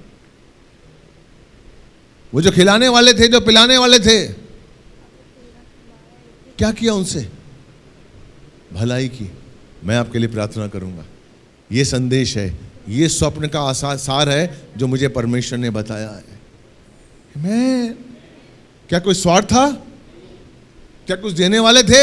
वो जो खिलाने वाले थे, जो पिलाने वाले थे, क्या किया उनसे? भलाई की। मैं आपके लिए प्रार्थना करूंगा। ये संदेश है, ये स्वप्न का सार है जो मुझे परमेश्वर ने बताया है। मैं क्या कोई स्वार्थ था? क्या कुछ देने वाले थे?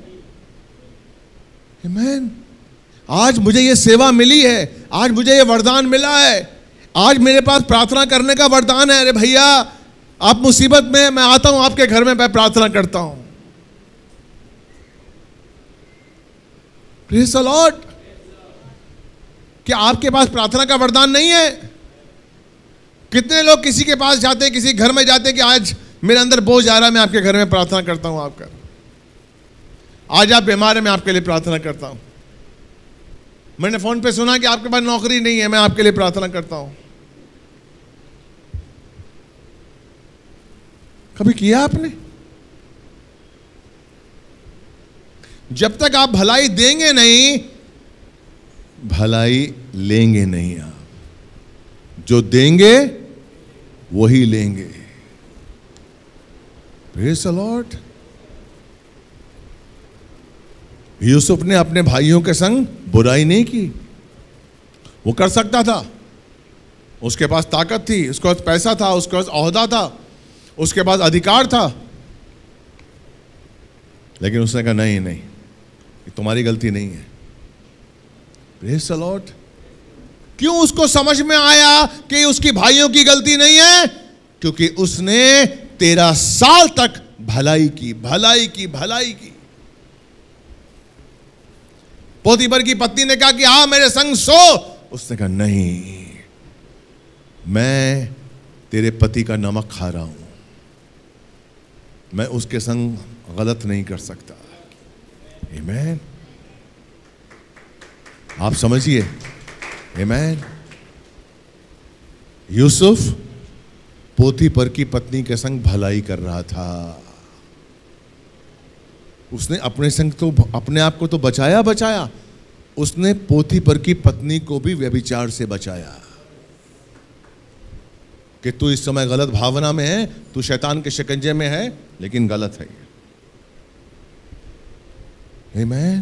आमीन। आज मुझे ये सेवा मिली है, आज मुझे ये वरदान मिला है, आज मेरे पास प्रार्थना करने का वरदान है। अरे भैया, आप मुसीबत में, मैं आता हूं आपके घर में, मैं प्रार्थना करता हूं। Praise the Lord. क्या आपके पास प्रार्थना का वरदान नहीं है? कितने लोग किसी के पास जाते हैं, किसी घर में जाते हैं कि आज मेरे अंदर बोझ आ रहा है, मैं आपके घर में प्रार्थना करता हूं आपका। आज आप बीमार हैं, मैं आपके लिए प्रार्थना करता हूं। मैंने फोन पे सुना कि आपके पास नौकरी नहीं है, मैं आपके लिए प्रार्थना करता हूं। कभी किया आपने? जब तक आप भलाई देंगे नहीं, भलाई लेंगे नहीं। आप जो देंगे वही लेंगे। Praise the Lord. यूसुफ ने अपने भाइयों के संग बुराई नहीं की। वो कर सकता था, उसके पास ताकत थी, उसके पास पैसा था, उसके पास ओहदा था, उसके पास अधिकार था, लेकिन उसने कहा नहीं नहीं, ये तुम्हारी गलती नहीं है। Praise the Lord. क्यों उसको समझ में आया कि उसकी भाइयों की गलती नहीं है? क्योंकि उसने 13 साल तक भलाई की, भलाई की, भलाई की। पोतीफर की पत्नी ने कहा कि हाँ मेरे संग सो। उसने कहा नहीं, मैं तेरे पति का नमक खा रहा हूं, मैं उसके संग गलत नहीं कर सकता। आमीन। आप समझिए। आमीन। यूसुफ पोतीफर की पत्नी के संग भलाई कर रहा था। उसने अपने संग तो अपने आप को तो बचाया, उसने पोतीफर की पत्नी को भी व्यभिचार से बचाया। कि तू इस समय गलत भावना में है, तू शैतान के शिकंजे में है, लेकिन गलत है। आमीन।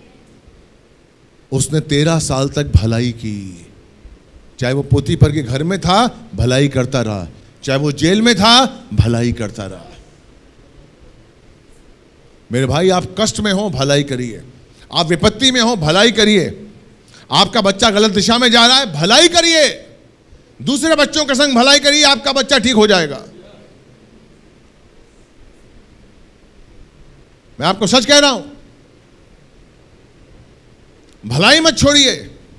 उसने 13 साल तक भलाई की। चाहे वो पोतीफर के घर में था, भलाई करता रहा, चाहे वो जेल में था, भलाई करता रहा। मेरे भाई, आप कष्ट में हो, भलाई करिए। आप विपत्ति में हो, भलाई करिए। आपका बच्चा गलत दिशा में जा रहा है, भलाई करिए। दूसरे बच्चों के संग भलाई करिए, आपका बच्चा ठीक हो जाएगा। मैं आपको सच कह रहा हूं, भलाई मत छोड़िए।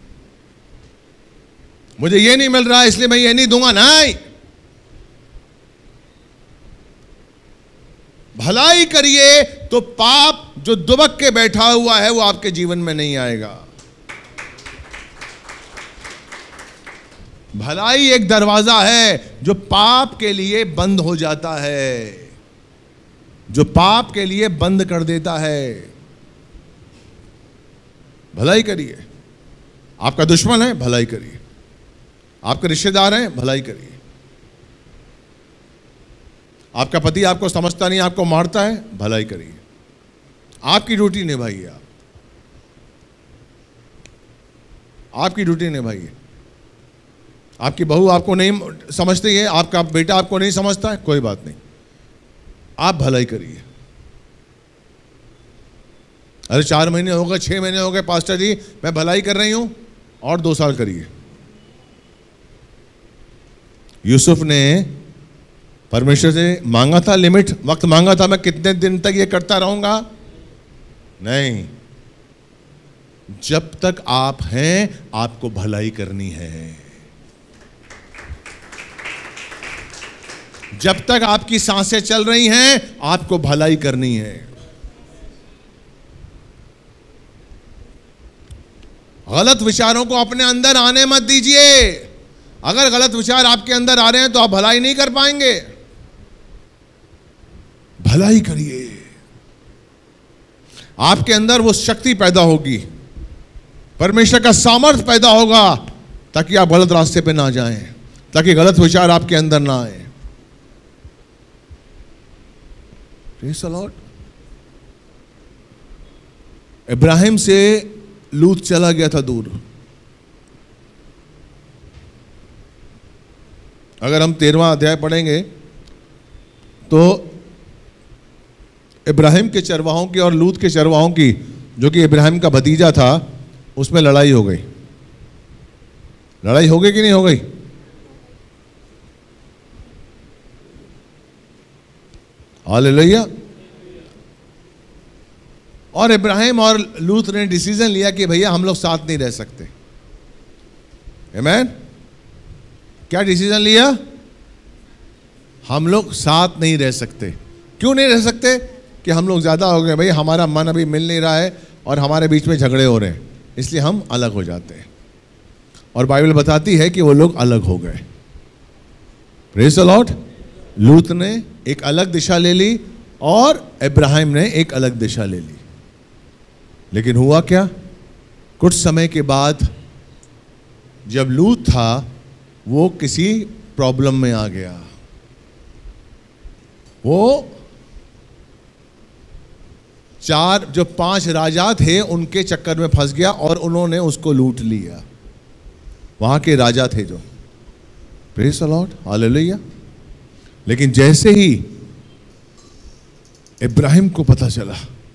मुझे ये नहीं मिल रहा इसलिए मैं ये नहीं दूंगा, नहीं। भलाई करिए तो पाप जो दुबक के बैठा हुआ है वो आपके जीवन में नहीं आएगा। भलाई एक दरवाजा है जो पाप के लिए बंद हो जाता है, जो पाप के लिए बंद कर देता है। भलाई करिए। आपका दुश्मन है, भलाई करिए। आपके रिश्तेदार हैं, भलाई करिए। आपका पति आपको समझता नहीं, आपको मारता है, भलाई करिए। आपकी ड्यूटी निभाइए। आपकी ड्यूटी निभाइए। आपकी बहू आपको नहीं समझती है, आपका बेटा आपको नहीं समझता है, कोई बात नहीं, आप भलाई करिए। अरे 4 महीने हो गए, 6 महीने हो गए पास्टर जी, मैं भलाई कर रही हूं, और 2 साल करिए। यूसुफ ने परमेश्वर से मांगा था लिमिट, वक्त मांगा था, मैं कितने दिन तक ये करता रहूंगा? नहीं, जब तक आप हैं आपको भलाई करनी है। जब तक आपकी सांसें चल रही हैं आपको भलाई करनी है। गलत विचारों को अपने अंदर आने मत दीजिए। अगर गलत विचार आपके अंदर आ रहे हैं तो आप भलाई नहीं कर पाएंगे। भलाई करिए, आपके अंदर वो शक्ति पैदा होगी, परमेश्वर का सामर्थ्य पैदा होगा, ताकि आप गलत रास्ते पे ना जाएं, ताकि गलत विचार आपके अंदर ना आए। Praise the Lord. इब्राहिम से लूत चला गया था दूर। अगर हम 13वां अध्याय पढ़ेंगे तो इब्राहिम के चरवाहों की और लूत के चरवाहों की, जो कि इब्राहिम का भतीजा था, उसमें लड़ाई हो गई। लड़ाई हो गई कि नहीं हो गई? हालेलुया। और इब्राहिम और लूत ने डिसीजन लिया कि भैया हम लोग साथ नहीं रह सकते। आमीन। क्या डिसीजन लिया? हम लोग साथ नहीं रह सकते। क्यों नहीं रह सकते? कि हम लोग ज़्यादा हो गए भाई, हमारा मन अभी मिल नहीं रहा है और हमारे बीच में झगड़े हो रहे हैं, इसलिए हम अलग हो जाते हैं। और बाइबल बताती है कि वो लोग अलग हो गए। Praise the Lord. लूत ने एक अलग दिशा ले ली और इब्राहिम ने एक अलग दिशा ले ली। लेकिन हुआ क्या? कुछ समय के बाद जब लूत था वो किसी प्रॉब्लम में आ गया। वो 5 राजा थे उनके चक्कर में फंस गया और उन्होंने उसको लूट लिया। वहां के राजा थे जो। Praise the Lord. हालेलुया। लेकिन जैसे ही इब्राहिम को पता चला,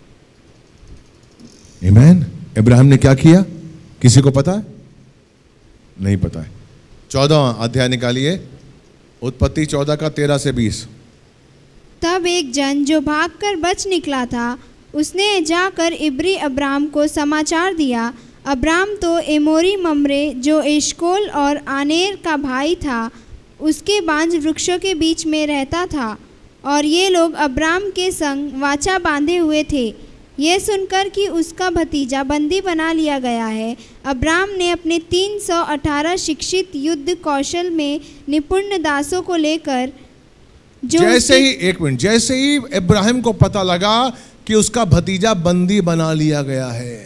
आमीन, इब्राहिम ने क्या किया? किसी को पता है? नहीं पता है। 14वां अध्याय निकालिए, उत्पत्ति 14 का 13 से 20। तब एक जन जो भागकर बच निकला था, उसने जाकर इब्री अब्राम को समाचार दिया। अब्राम तो एमोरी मम्रे जो एशकोल और आनेर का भाई था, उसके बांज वृक्षों के बीच में रहता था, और ये लोग अब्राम के संग वाचा बांधे हुए थे। ये सुनकर कि उसका भतीजा बंदी बना लिया गया है, अब्राम ने अपने 318 शिक्षित युद्ध कौशल में निपुण दासों को लेकर जैसे ही इब्राहिम को पता लगा कि उसका भतीजा बंदी बना लिया गया है।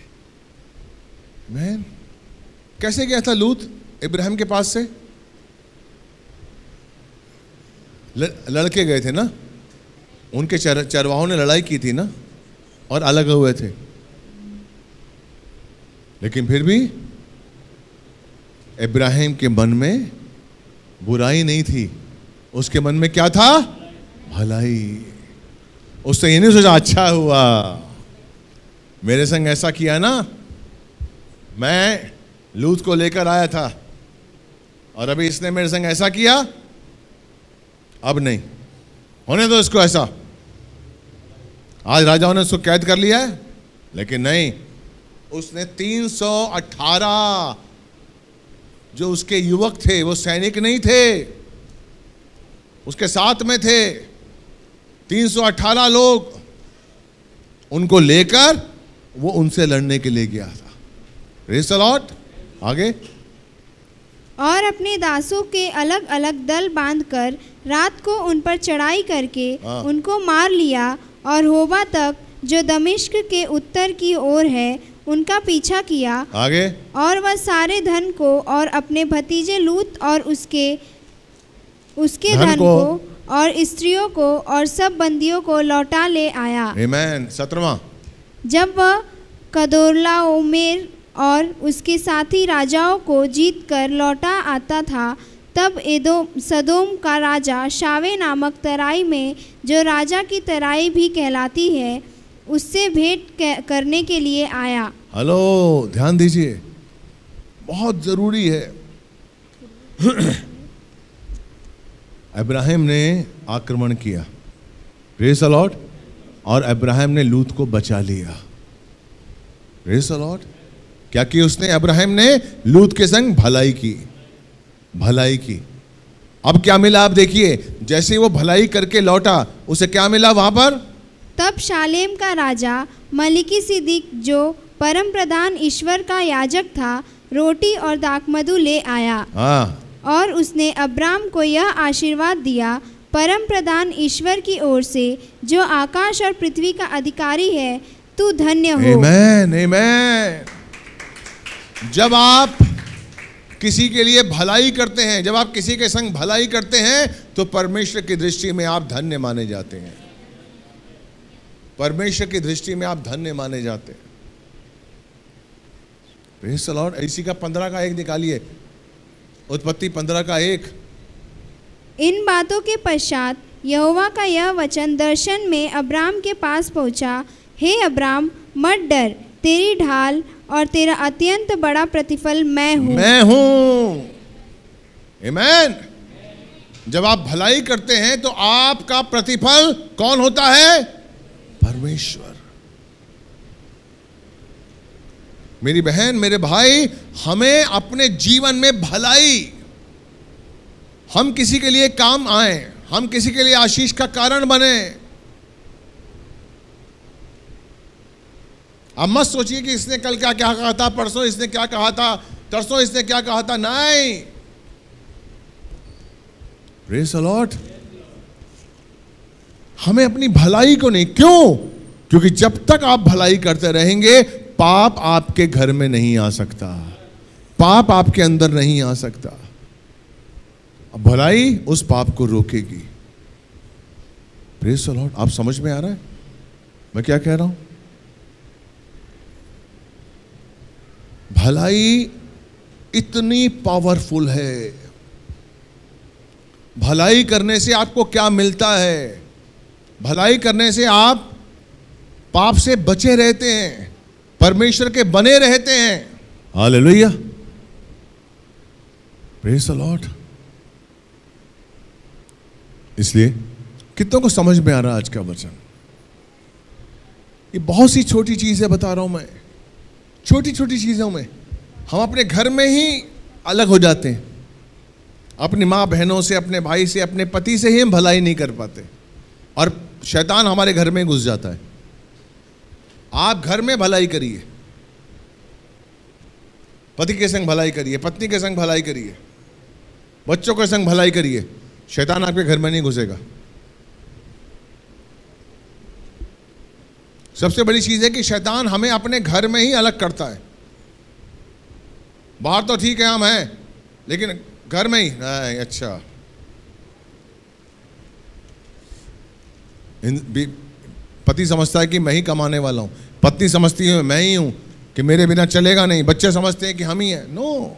मैन, कैसे गया था लूत इब्राहिम के पास से? लड़के गए थे ना, उनके चरवाहों ने लड़ाई की थी ना और अलग हुए थे। लेकिन फिर भी इब्राहिम के मन में बुराई नहीं थी, उसके मन में क्या था? भलाई। उसने ये नहीं सोचा अच्छा हुआ मेरे संग ऐसा किया ना, मैं लूत को लेकर आया था और अभी इसने मेरे संग ऐसा किया, अब नहीं होने दो इसको ऐसा। आज राजाओं ने उसको कैद कर लिया है, लेकिन नहीं, उसने 318 जो उसके युवक थे, वो सैनिक नहीं थे, उसके साथ में थे 318 लोग, उनको लेकर वो उनसे लड़ने के लिए गया था। Praise the Lord. आगे। और अपने दासों के अलग अलग दल बांधकर रात को उन पर चढ़ाई करके उनको मार लिया, और होबा तक जो दमिश्क के उत्तर की ओर है उनका पीछा किया। आगे। और वह सारे धन को और अपने भतीजे लूत और उसके धन को और स्त्रियों को और सब बंदियों को लौटा ले आया। आमीन। 17वां। जब वह कदोर्लाओमेर और उसके साथी राजाओं को जीत कर लौटा आता था, तब सदोम का राजा शावे नामक तराई में, जो राजा की तराई भी कहलाती है, उससे भेंट करने के लिए आया। हेलो, ध्यान दीजिए, बहुत जरूरी है। इब्राहिम ने आक्रमण किया, प्रेज़ द लॉर्ड, और इब्राहिम ने लूत को बचा लिया। Praise the Lord. क्या की उसने? इब्राहिम ने लूत के संग भलाई की। भलाई की। अब क्या मिला आप देखिए, जैसे वो भलाई करके लौटा उसे क्या मिला वहां पर? तब शालेम का राजा मलिकिसिदक जो परम प्रधान ईश्वर का याजक था रोटी और दाखमधु ले आया। और उसने अब्राम को यह आशीर्वाद दिया, परम प्रधान ईश्वर की ओर से जो आकाश और पृथ्वी का अधिकारी है, तू धन्य हो। आमेन, आमेन। जब आप किसी के लिए भलाई करते हैं, जब आप किसी के संग भलाई करते हैं, तो परमेश्वर की दृष्टि में आप धन्य माने जाते हैं। परमेश्वर की दृष्टि में आप धन्य माने जाते हैं। Praise the Lord. इसी का 15 का 1 निकालिए, उत्पत्ति 15 का 1। इन बातों के पश्चात यहोवा का यह वचन दर्शन में अब्राम के पास पहुंचा, हे अब्राम, मत डर, तेरी ढाल और तेरा अत्यंत बड़ा प्रतिफल मैं हूँ। मैं हूँ। आमेन। जब आप भलाई करते हैं तो आपका प्रतिफल कौन होता है? परमेश्वर। मेरी बहन, मेरे भाई, हमें अपने जीवन में भलाई, हम किसी के लिए काम आए, हम किसी के लिए आशीष का कारण बने। अब मत सोचिए कि इसने कल क्या क्या कहा था, परसों इसने क्या कहा था, तरसों इसने क्या कहा था। नहीं। Praise the Lord. हमें अपनी भलाई को नहीं, क्यों? क्योंकि जब तक आप भलाई करते रहेंगे, पाप आपके घर में नहीं आ सकता, पाप आपके अंदर नहीं आ सकता। अब भलाई उस पाप को रोकेगी। Praise the Lord. आप समझ में आ रहा है मैं क्या कह रहा हूं? भलाई इतनी पावरफुल है। भलाई करने से आपको क्या मिलता है? भलाई करने से आप पाप से बचे रहते हैं, परमेश्वर के बने रहते हैं। हालेलुया। Praise the Lord. इसलिए कितनों को समझ में आ रहा है आज का वचन? ये बहुत सी छोटी चीजें बता रहा हूं मैं। छोटी छोटी चीजों में हम अपने घर में ही अलग हो जाते हैं। अपनी माँ बहनों से, अपने भाई से, अपने पति से ही हम भलाई नहीं कर पाते, और शैतान हमारे घर में घुस जाता है। आप घर में भलाई करिए, पति के संग भलाई करिए, पत्नी के संग भलाई करिए, बच्चों के संग भलाई करिए, शैतान आपके घर में नहीं घुसेगा। सबसे बड़ी चीज है कि शैतान हमें अपने घर में ही अलग करता है। बाहर तो ठीक है हम हैं, लेकिन घर में ही नहीं। अच्छा, पति समझता है कि मैं ही कमाने वाला हूं, पत्नी समझती है मैं ही हूं, कि मेरे बिना चलेगा नहीं, बच्चे समझते हैं कि हम ही हैं। नो,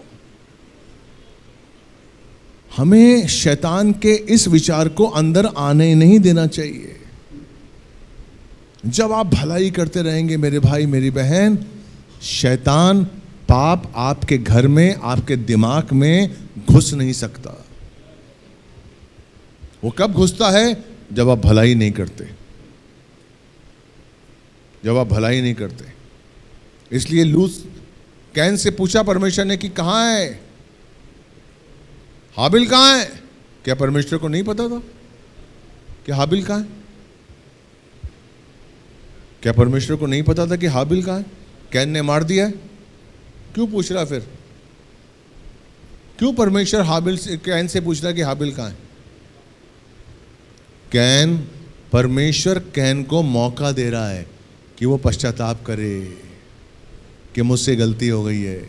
हमें शैतान के इस विचार को अंदर आने नहीं देना चाहिए। जब आप भलाई करते रहेंगे मेरे भाई मेरी बहन, शैतान, पाप आपके घर में, आपके दिमाग में घुस नहीं सकता। वो कब घुसता है? जब आप भलाई नहीं करते, जब आप भलाई नहीं करते। इसलिए लूत कैन से पूछा परमेश्वर ने कि कहां है हाबिल, कहां है? क्या परमेश्वर को नहीं पता था कि हाबिल कहां है? क्या परमेश्वर को नहीं पता था कि हाबिल कहां है? कैन ने मार दिया है। क्यों पूछ रहा फिर? क्यों परमेश्वर हाबिल से, कैन से पूछ रहा कि हाबिल कहां है? कैन, परमेश्वर कैन को मौका दे रहा है कि वो पश्चाताप करे कि मुझसे गलती हो गई है।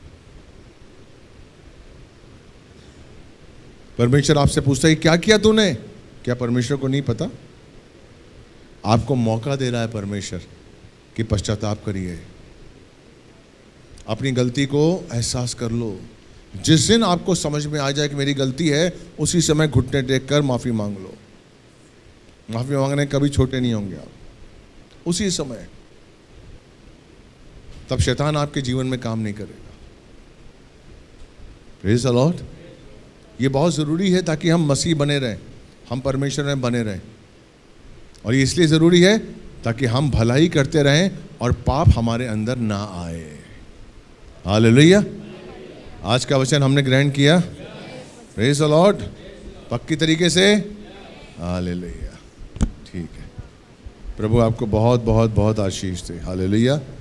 परमेश्वर आपसे पूछता है क्या किया तूने? क्या परमेश्वर को नहीं पता? आपको मौका दे रहा है परमेश्वर कि पश्चाताप करिए, अपनी गलती को एहसास कर लो। जिस दिन आपको समझ में आ जाए कि मेरी गलती है, उसी समय घुटने टेक कर माफी मांग लो। माफी मांगने कभी छोटे नहीं होंगे आप, उसी समय। तब शैतान आपके जीवन में काम नहीं करेगा। Praise the Lord. ये बहुत ज़रूरी है ताकि हम मसीह बने रहें, हम परमेश्वर में बने रहें। और ये इसलिए ज़रूरी है ताकि हम भलाई करते रहें और पाप हमारे अंदर ना आए। हालेलुया। आज का वचन हमने ग्रहण किया। Praise the Lord. पक्की तरीके से। हालेलुया। ठीक है, प्रभु आपको बहुत बहुत बहुत आशीष दे। हालेलुया।